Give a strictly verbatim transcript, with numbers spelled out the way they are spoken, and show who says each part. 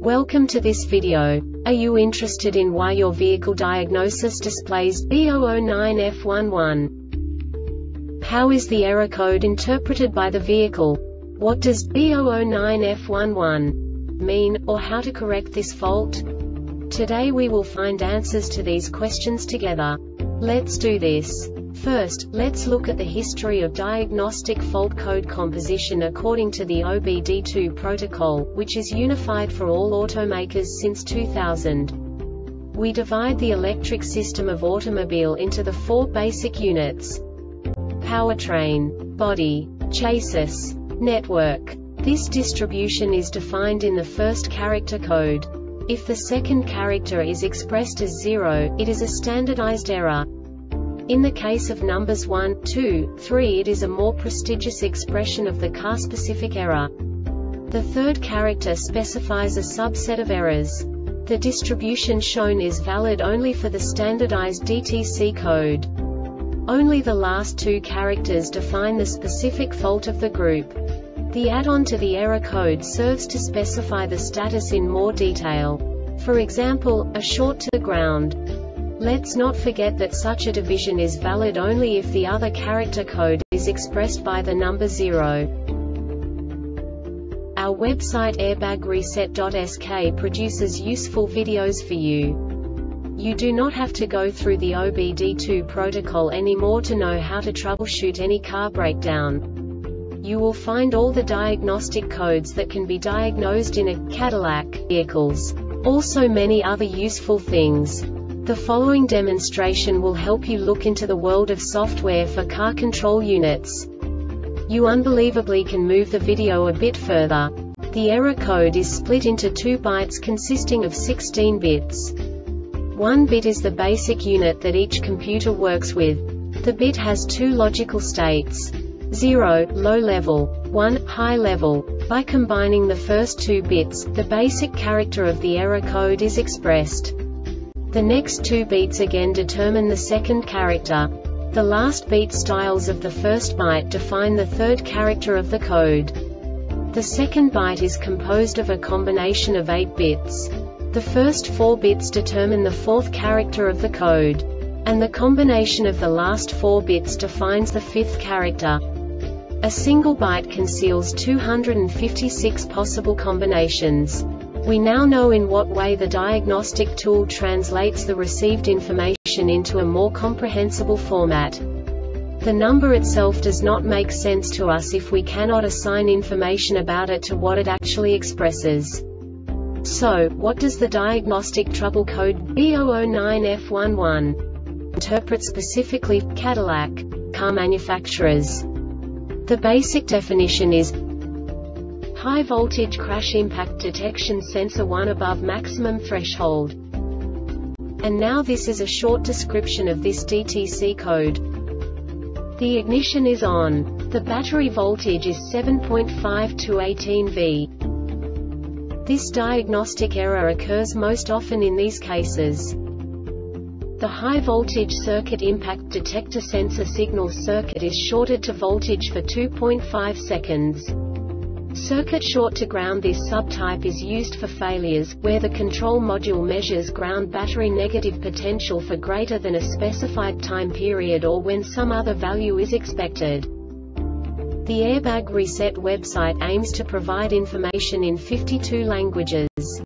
Speaker 1: Welcome to this video. Are you interested in why your vehicle diagnosis displays B zero zero nine F one one? How is the error code interpreted by the vehicle? What does B zero zero nine F one one mean, or how to correct this fault? Today we will find answers to these questions together. Let's do this. First, let's look at the history of diagnostic fault code composition according to the O B D two protocol, which is unified for all automakers since two thousand. We divide the electric system of automobile into the four basic units: powertrain, body, chassis, network. This distribution is defined in the first character code. If the second character is expressed as zero, it is a standardized error. In the case of numbers one, two, three, it is a more prestigious expression of the car-specific error. The third character specifies a subset of errors. The distribution shown is valid only for the standardized D T C code. Only the last two characters define the specific fault of the group. The add-on to the error code serves to specify the status in more detail. For example, a short to the ground. Let's not forget that such a division is valid only if the other character code is expressed by the number zero. Our website airbag reset dot S K produces useful videos for you. You do not have to go through the O B D two protocol anymore to know how to troubleshoot any car breakdown. You will find all the diagnostic codes that can be diagnosed in a Cadillac vehicles. Also many other useful things. The following demonstration will help you look into the world of software for car control units. You unbelievably can move the video a bit further. The error code is split into two bytes consisting of sixteen bits. One bit is the basic unit that each computer works with. The bit has two logical states: zero, low level, one, high level. By combining the first two bits, the basic character of the error code is expressed. The next two beats again determine the second character. The last beat styles of the first byte define the third character of the code. The second byte is composed of a combination of eight bits. The first four bits determine the fourth character of the code. And the combination of the last four bits defines the fifth character. A single byte conceals two hundred fifty-six possible combinations. We now know in what way the diagnostic tool translates the received information into a more comprehensible format. The number itself does not make sense to us if we cannot assign information about it to what it actually expresses. So, what does the diagnostic trouble code B zero zero nine F one one interpret specifically for Cadillac car manufacturers? The basic definition is high voltage crash impact detection sensor one above maximum threshold. And now this is a short description of this D T C code. The ignition is on. The battery voltage is seven point five to eighteen volts. This diagnostic error occurs most often in these cases. The high voltage circuit impact detector sensor signal circuit is shorted to voltage for two point five seconds. Circuit short to ground. This subtype is used for failures, where the control module measures ground battery negative potential for greater than a specified time period or when some other value is expected. The Airbag Reset website aims to provide information in fifty-two languages.